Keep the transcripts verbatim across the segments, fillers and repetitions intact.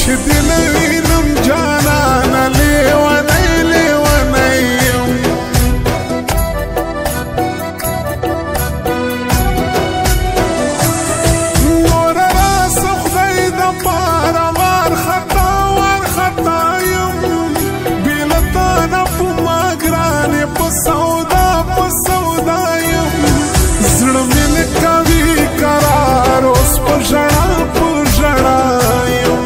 چې دې نه وینم جانانه لیونی لیونی یم نوره راسه خدای دپاره وارخطا وارخطا یم بې له تا نه په ما ګرانې په سودا په سودا یم زړه مې نه کوي قرار اوس په ژړا په ژړا یم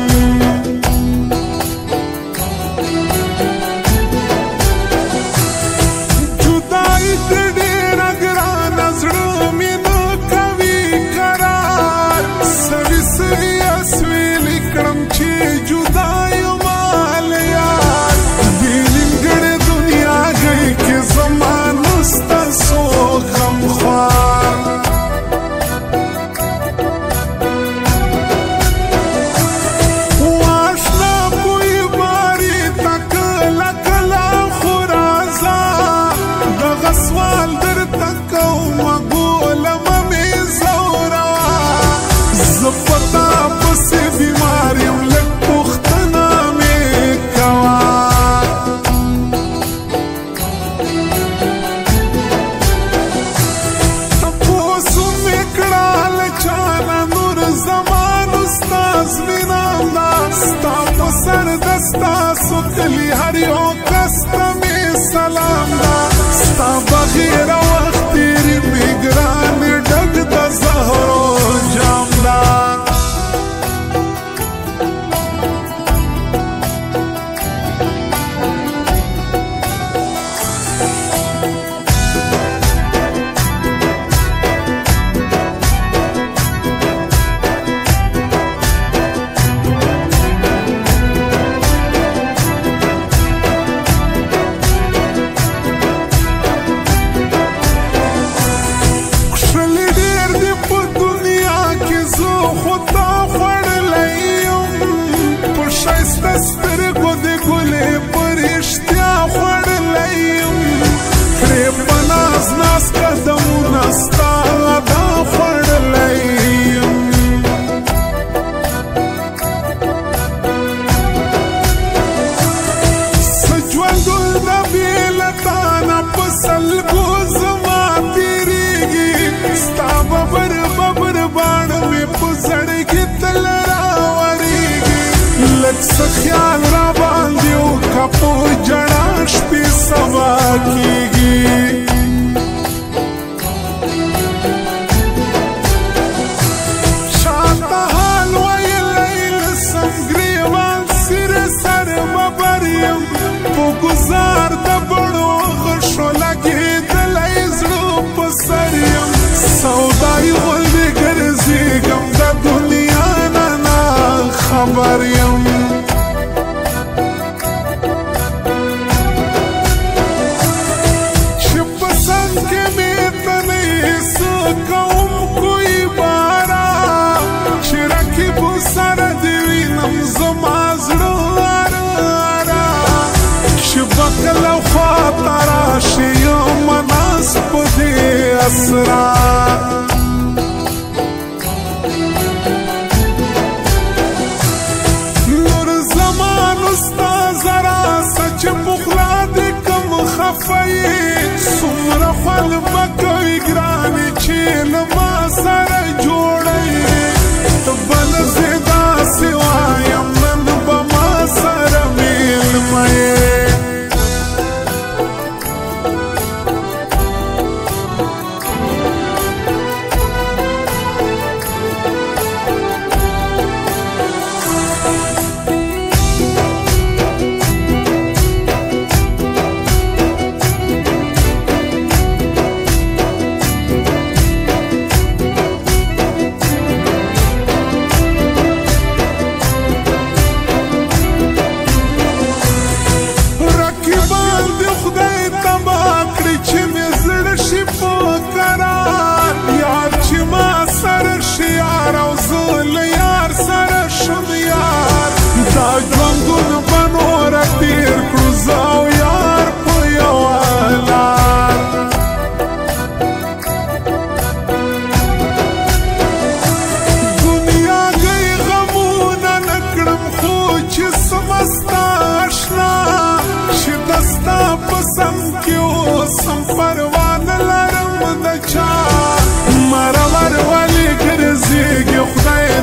جدایي دې ډېره ګرانه زړه مې نه کوي قرار سوي سوي اسویلي کړم چې جدا یم له یار دې نیمګړې دنیا گۍ کې زما نسته څو غمخوار واشنا بوی باري تا کله کله خو راځه دغه سوال درته کومه ګولمه مې زوروه زه په تا پسې بیمار یم لږ پوښتنه مې کوه تپوس مې کړه له چانه نور زمان استاز مینام دا ستا په سر د ستاسو کلي هر یو کس ته مې سلام دا ستا بغیره وخت تېرې مې ګرانې ډک د زهرو جام دا کښلې ډېر دې په دنیا کې زه خو تا خوړلی یم په ښایسته سترګو دې ګلې په رښتیا خوړلی یم کړې په ناز ناز قدمونه ستا دا خوړلی یم څه ژوندون د بې له تا نه په سلګو زما تېرېږي ستا ببر ببر باڼه مې په زړګي تل راورېږي لږ څه خیال را باندې وکړه په ژړا شپې سبا کېږي شاته حال ویلی لسم ګریوان سره سر ببر یم په ګزار د بڼو غشو لګېدلی زړه په سر یم سودایي غوندې ګرځېږم د دنیا نه نه خبر یم چې په سنګ کې مې ته نه یې څه کوونکوی باره چې رقیب سره دې وینم زما زړه اره اره چې به کله خواته راشي یم ناست په دې اسرا نور زمان ستا زرا سچ پخلا دې کم خفه یې څومره خوند به کوي ګرانې چې له ما سره جوړه یې ته به نه زه داسې وایم نن به ما سره مېلمه یې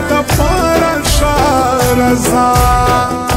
د پاره شارزا